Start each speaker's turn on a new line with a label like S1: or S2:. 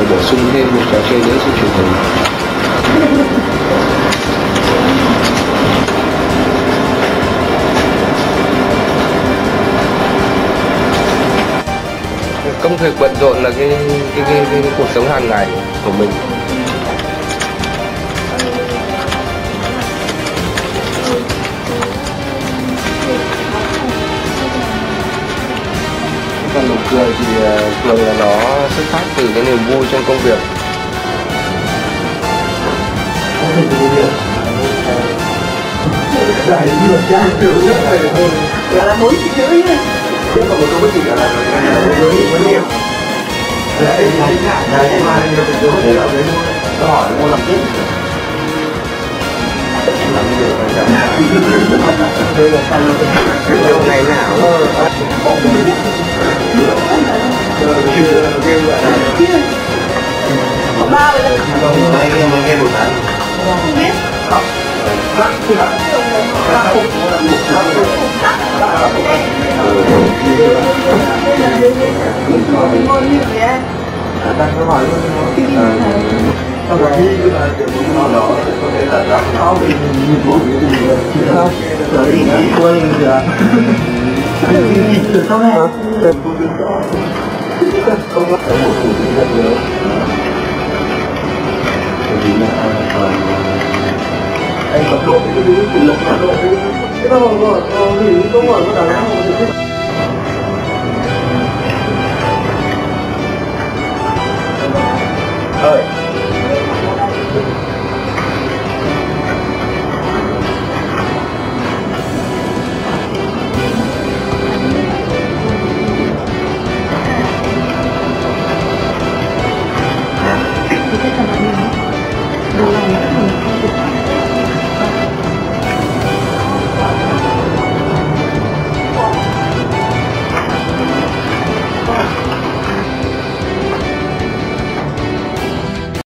S1: bổ sung thêm một trò chơi nữa trên truyền hình. Công việc bận rộn là cái cuộc sống hàng ngày của mình. Còn nụ cười thì thường là nó xuất phát từ cái niềm vui trong công việc.
S2: Là muốn chị nữ nhá.
S3: Chứ còn một câu bất kỳ là vấn đề đấy là em mai nhiều cái vấn đề ở đấy mua hỏi mua làm tiếp em làm nhiều phải chẳng đây là sao nhiều ngày nào
S2: Ba rồi
S3: nghe một tháng
S2: không biết ngon như vậy á.
S3: đang có hỏi không có gì là kiểu nó đó có thể là rất khó vì mình có không rồi đi quên rồi không hả không có một cuộc rất lớn vì là anh có độ cái lực độ cái đó rồi thì công ở có đàn